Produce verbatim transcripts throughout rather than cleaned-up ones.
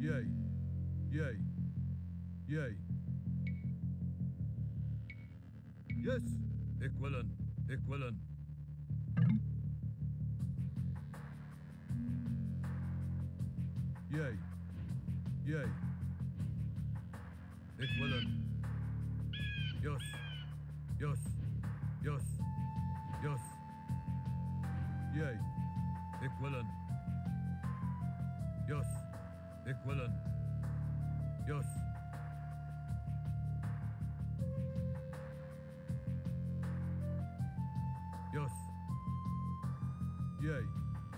Yay. Yay. Yay. Yes. Equivalent. Equivalent. Yay. Yay. Equivalent. Yes. Yes. Yes. Yes. Yay. Equivalent. Yes. Equivalent. Yes. Yes. Yay.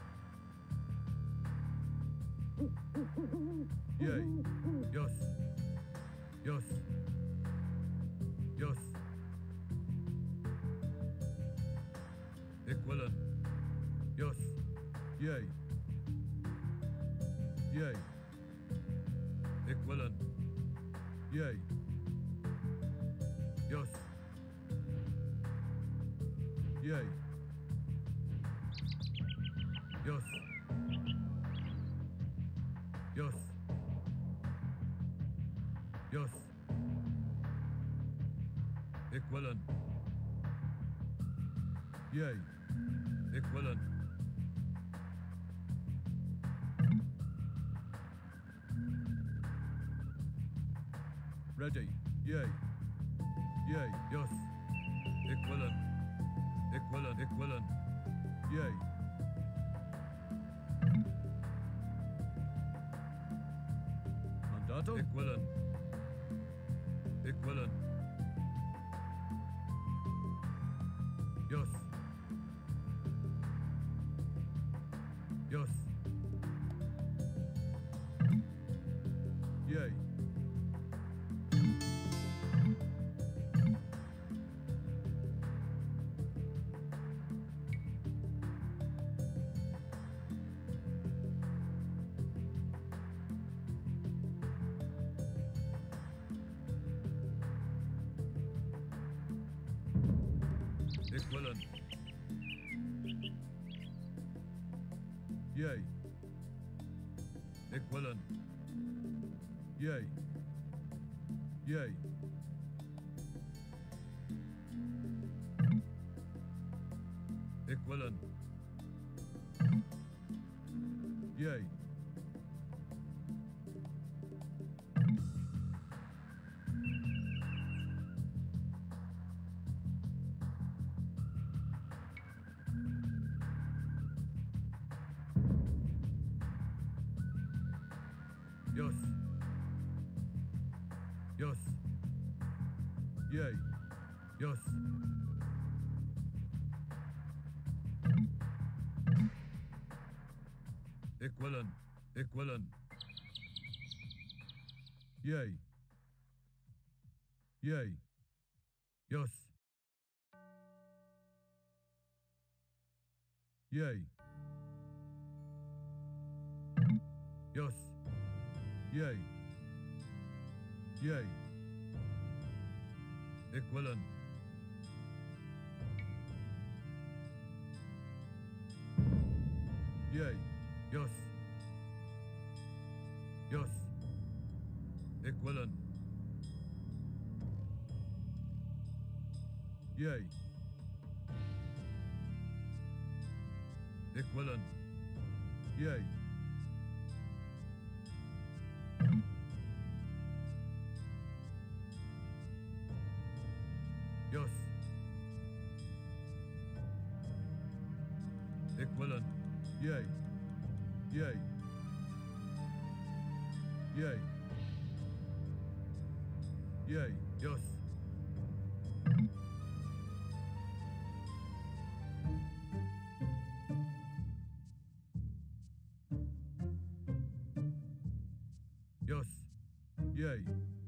Yay. Yes. Yes. Yes. Equivalent. Yes. Yay. Yay. Equivalent. Yay. Yes. Yay. Yes. Yes. Yes. Equivalent. Yay. Equivalent. Ready. Yay. Yay. Yes. Equivalent. Equivalent. Equivalent. Yay. Mandato. Equivalent. Equivalent. Yes. Yes. Yay. Equivalent. Yay. Equivalent. Yay. Yay. Equivalent. Yay. Yes. Yes. Yay. Yes. Equivalent. Equivalent. Yay. Yay. Yes. Yay. Yes. Yay. Yay. Equivalent. Yay. Yes. Yes. Equivalent. Yay. Equivalent. Yay. Yes. Equivalent. Yay. Yay. Yay. Yay. Yes. Yes. Yay.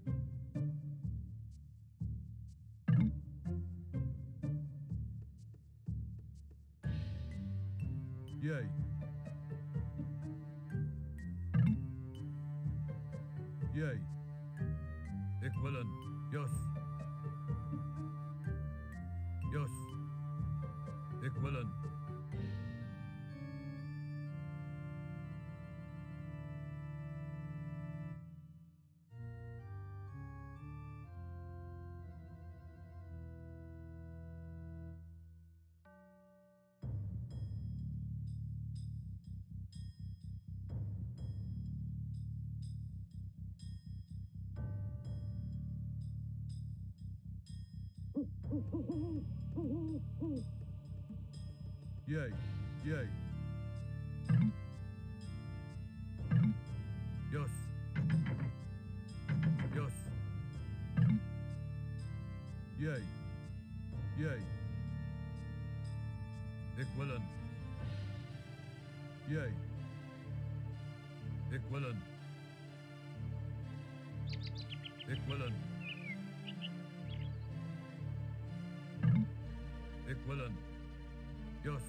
Yay. Yay. Equivalent. Yes. Yes. Equivalent. Yay, yay. Yes. Yes. Yay, yay. Equivalent. Yay. Equivalent. Equivalent. Equivalent. Yes.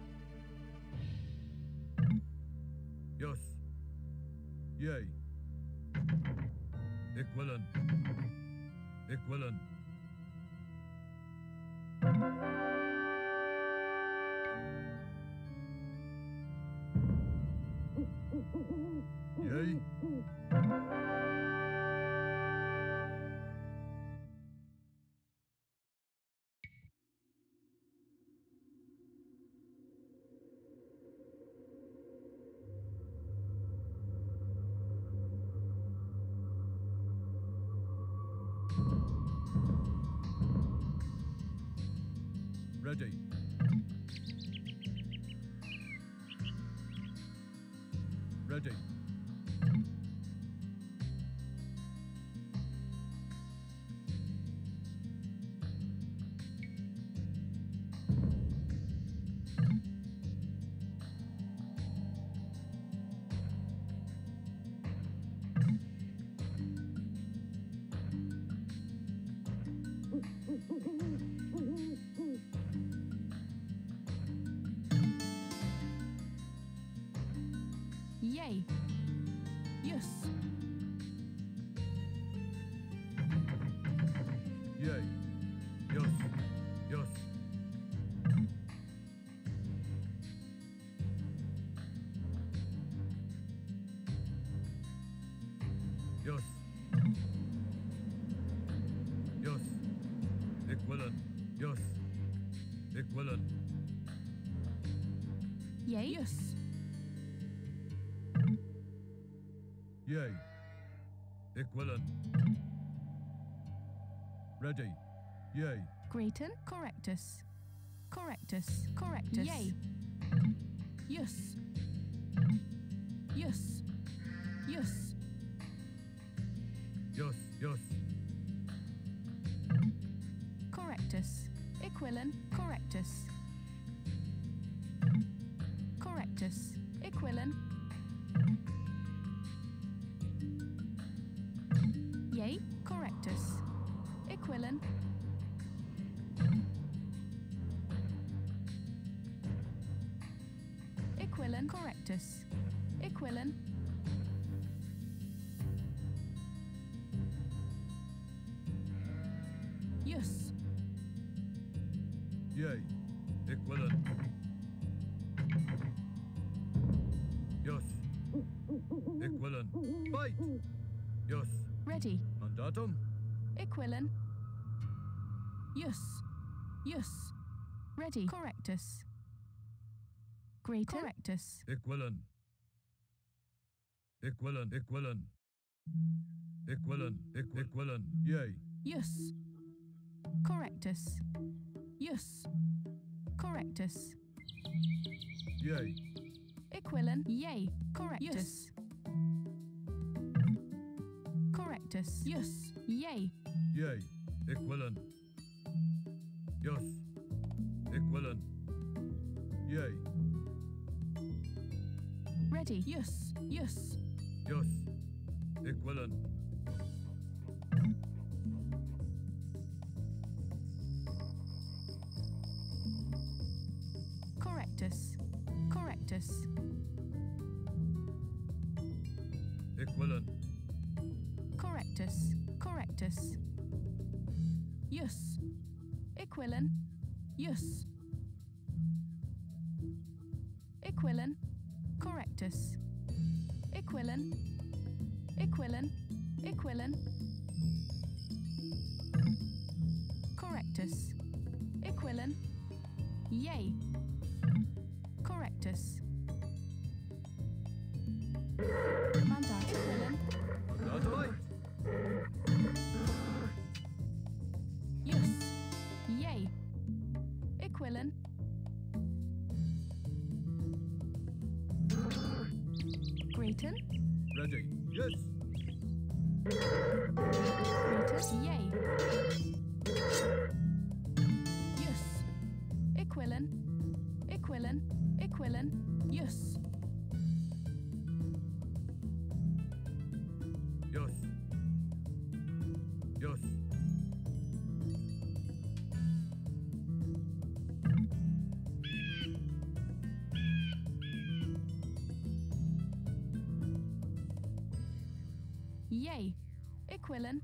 Yes. Yay. Equivalent. Equivalent. Yay. Ready. Ready. Yay. Yes. Yay. Yes. Yes. Yes. Yes. Equivalent. Yes. Equivalent. Yay. Yes. Yay. Equivalent. Ready. Yay. Grayton. Correctus. Correctus. Correctus. Yay. Yes. Yes. Yes. Yes. Yes. Correctus. Equivalent. Correctus. Correctus. Equivalent. Yay. Correctus. Equivalent. Equivalent. Correctus. Equivalent. Yes. Yay. Equivalent. Yes. Equivalent. Fight. Yes. Ready. Mandatum. Equivalent. Yes. Yes. Ready. Correctus. Greater. Correctus. Equivalent. Equivalent. Equivalent. Equivalent. Equ- Equivalent. Yay. Yes. Correctus. Yes. Correctus. Yay. Equivalent. Yay. Correctus. Correctus. Yes. Yay. Yay. Equivalent. Yes. Equivalent. Yay. Ready. Yes. Yes. Yes. Equivalent. Correctus. Correctus. Equivalent. Correctus. Correctus. Yes. Equivalent. Yes. Equivalent. Correctus. Equivalent. Equivalent. Equivalent. Correctus. Equivalent. Yay. Correctus. Mandat. Equivalent. Mandatum. Fight. Yes. Yay. Grayton. Ready. Yes. Grayton. Yay. Yes. Equilin. Equilin. Equilin. Yes. Yes. Yes. Yay. Equilin.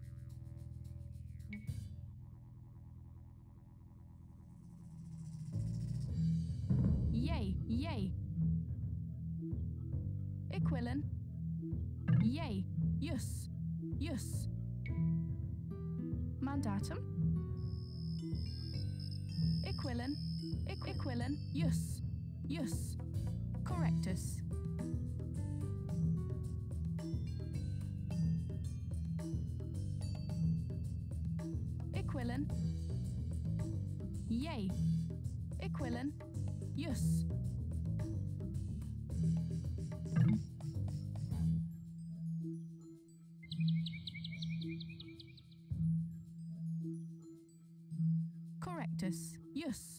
Yay. Yay. Equilin. Yay. Yes. Yes. Mandatum. Equilin. Equ equilin. Yes. Yes. Correctus. Equilin. Yay. Equilin. Yes. Correctus. Yes.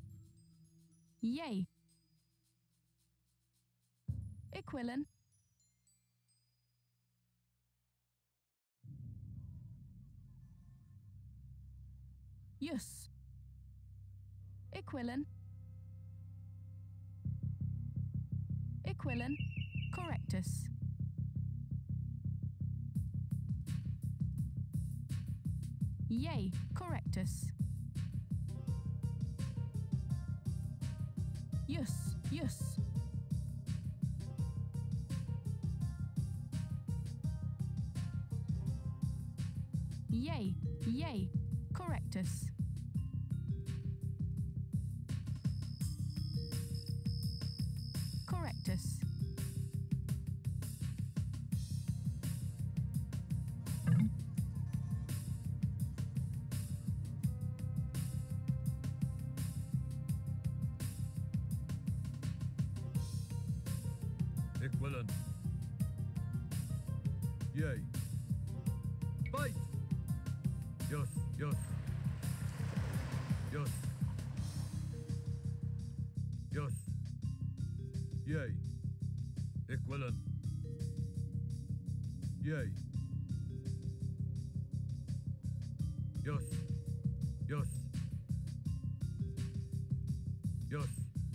Yay. Equilin. Yes. Equilin. Equilin. Correctus. Yay. Correctus. Yes. Yes. Yay. Yay. Correctus. Correctus. Equilin. Yay. Bite. Yes. Yes. Yes. Yes. Yay. Equilin. Yay. Yes. Yes. Yes.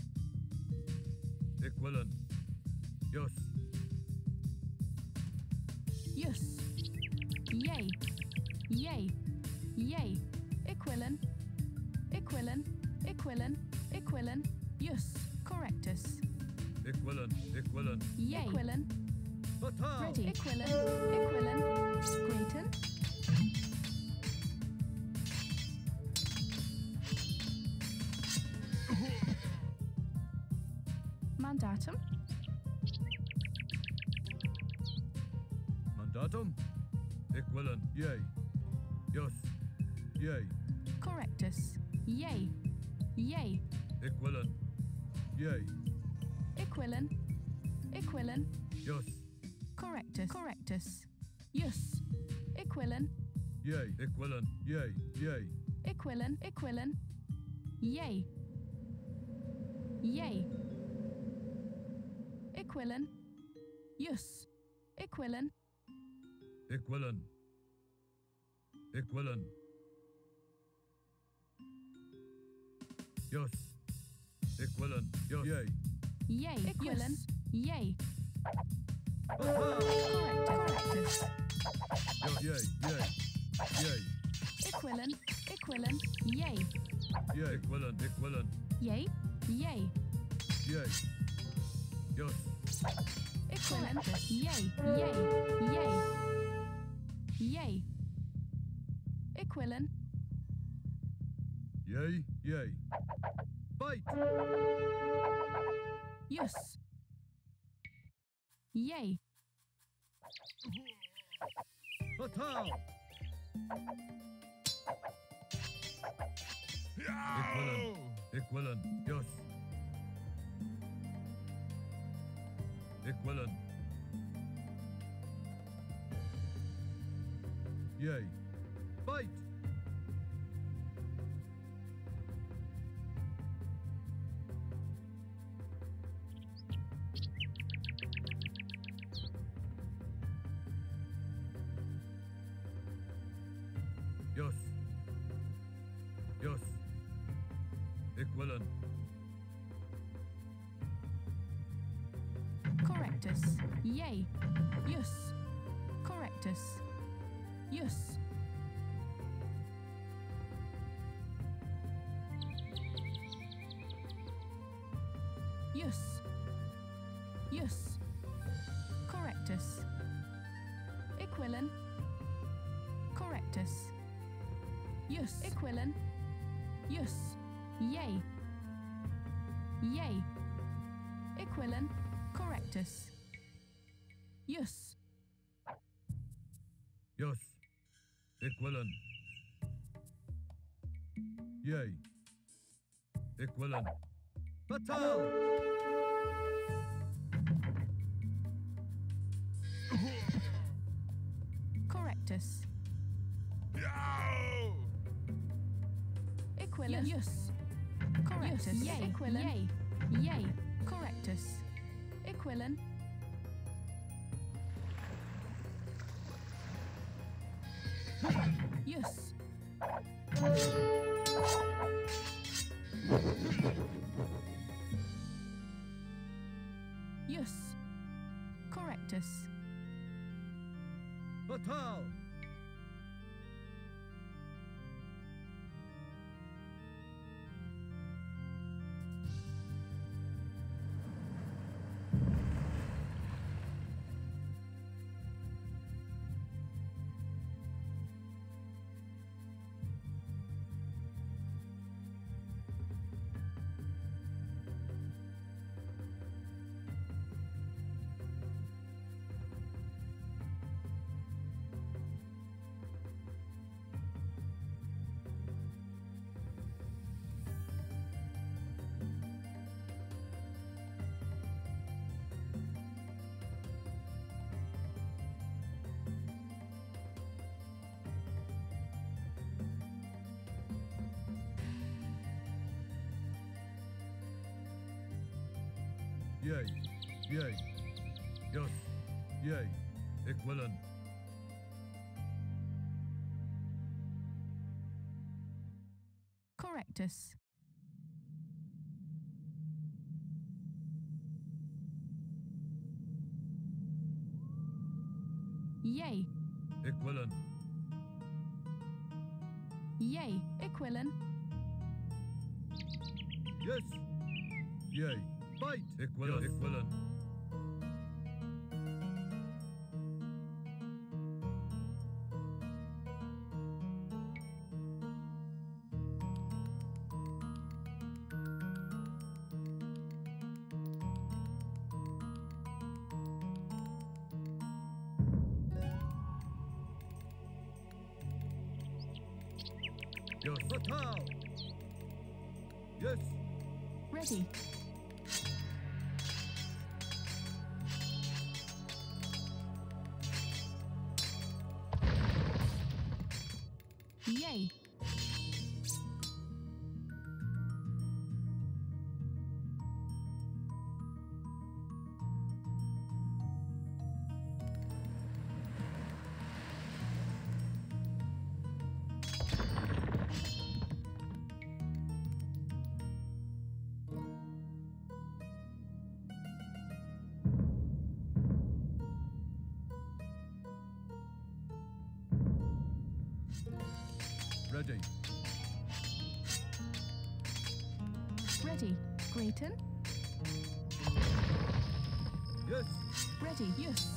Equilin. Yes. Yes. Yay. Yay. Yay. Equilin. Equilin. Equilin. Equilin. Yes. Correctus. Equilin. Equilin. Yay. Equilin. Fatal. Ready. Equilin. Equilin. Grayton. Mandatum. Mandatum. Equilin. Yay. Yes. Yay. Correctus. Yay. Yay. Equilin. Yay. Equilin. Equilin. Yes. Correctus. Correctus. Yes. Equilin. Yay. Equilin. Yay. Yay. Equilin. Equilin. Yay. Yay. Equilin. Yes. Equilin. Equilin. Equilin. Yes. Equilin. Yes. Yay. Yay. Equilin. Yay. Fatal. Correctus. Yes. Yay. Yay. Yay. Equilin. Equilin. Yay. Yay. Equilin. Equilin. Yay. Yay. Yay. Yes. Equilin. Yay. Yay. Yay. Yay. Equilin. Yay. Yay. Bite. Yes. Yay. Fatal. Equilin. Equilin. Yes. Equilin. Yay. Fight. Yes. Yes. Equivalent. Correctus. Yay. Yes. Correctus. Yes. Yes. Yes. Correctus. Equivalent. Correctus. Yes. Equivalent. Yes. Yay. Yay. Equivalent. Correctus. Yes. Yes. Equivalent. Yay. Equivalent. Fatal. Correctus. Equivalent. Yes. Correctus. Yay. Equivalent. Yay. Yay. Correctus. Equivalent. Yes. Yes. Correctus. Fatal. Yay. Yay. Yes. Yay. Equivalent. Correctus. Yay. Equivalent. Yay. Equivalent. Yes. Yay. Fight. Equivalent. Yes. Equivalent. Yes. Fatal. Yes. Ready. Yay. Ready. Ready. Grayton. Yes. Ready. Yes.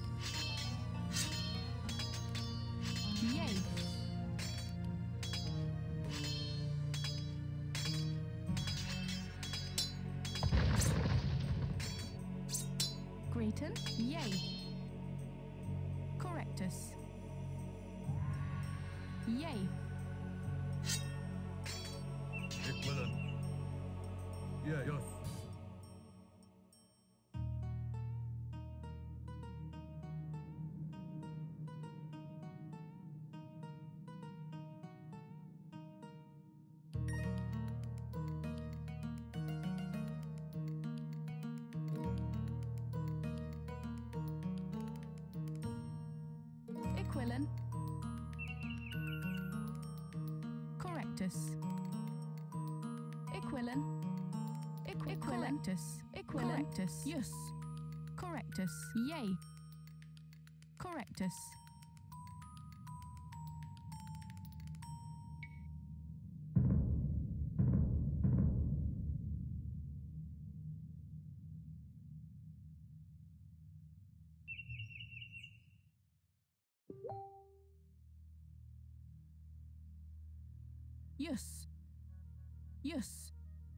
Yay. Grayton. Yay. Correctus. Yay. Equivalent. Yeah, yes. Equivalent. Correctus. Equivalent. Equ Equivalentus. Equivalentus. Yes. Correctus. Yay. Correctus. Yes. Yes.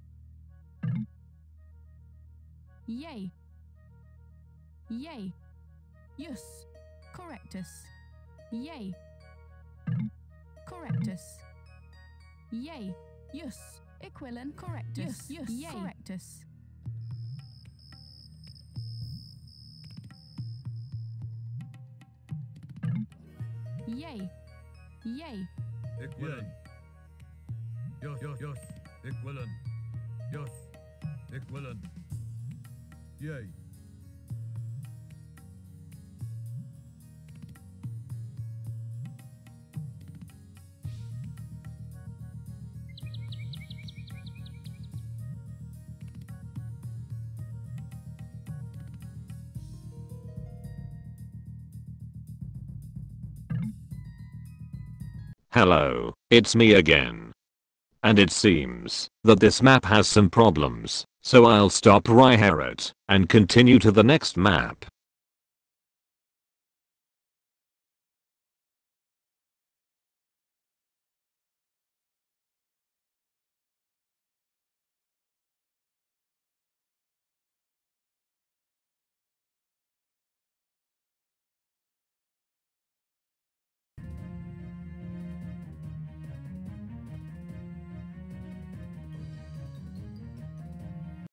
Yay. Yay. Yes. Correctus. Yay. Correctus. Yay. Yes. Equivalent. Correctus. Yes. Yes. Yay. Correctus. Yay. Yay. Equivalent. Yes, yes, yes. Equivalent. Yes. Equivalent. Yay. Hello, it's me again. And it seems that this map has some problems, so I'll stop right here it and continue to the next map.